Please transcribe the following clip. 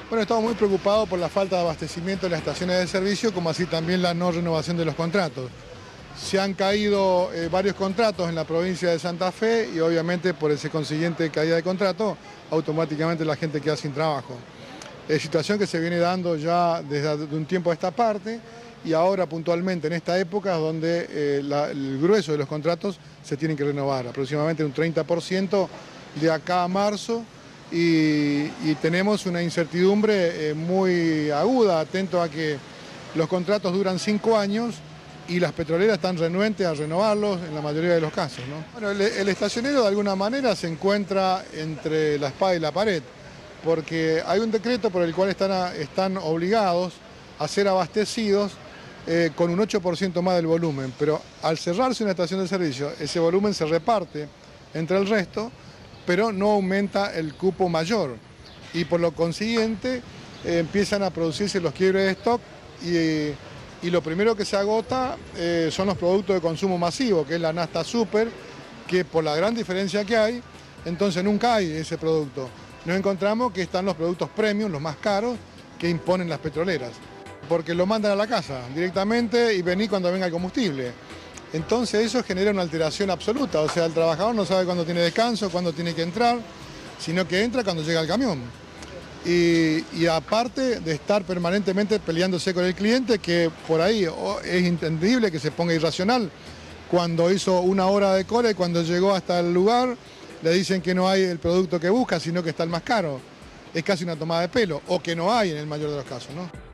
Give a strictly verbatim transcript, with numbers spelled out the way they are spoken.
Bueno, estamos muy preocupados por la falta de abastecimiento de las estaciones de servicio, como así también la no renovación de los contratos. Se han caído eh, varios contratos en la provincia de Santa Fe y obviamente por ese consiguiente caída de contrato, automáticamente la gente queda sin trabajo. Es situación que se viene dando ya desde un tiempo a esta parte y ahora puntualmente en esta época es donde eh, la, el grueso de los contratos se tienen que renovar, aproximadamente un treinta por ciento de acá a marzo. Y, y tenemos una incertidumbre eh, muy aguda, atento a que los contratos duran cinco años y las petroleras están renuentes a renovarlos en la mayoría de los casos, ¿no? Bueno, el, el estacionero de alguna manera se encuentra entre la espada y la pared, porque hay un decreto por el cual están, a, están obligados a ser abastecidos eh, con un ocho por ciento más del volumen, pero al cerrarse una estación de servicio, ese volumen se reparte entre el resto, pero no aumenta el cupo mayor y por lo consiguiente eh, empiezan a producirse los quiebres de stock y, y lo primero que se agota eh, son los productos de consumo masivo, que es la nafta super, que por la gran diferencia que hay, entonces nunca hay ese producto. Nos encontramos que están los productos premium, los más caros, que imponen las petroleras, porque lo mandan a la casa directamente y vení cuando venga el combustible. Entonces eso genera una alteración absoluta, o sea, el trabajador no sabe cuándo tiene descanso, cuándo tiene que entrar, sino que entra cuando llega el camión. Y, y aparte de estar permanentemente peleándose con el cliente, que por ahí es entendible que se ponga irracional, cuando hizo una hora de cola y cuando llegó hasta el lugar le dicen que no hay el producto que busca, sino que está el más caro. Es casi una tomada de pelo, o que no hay en el mayor de los casos, ¿no?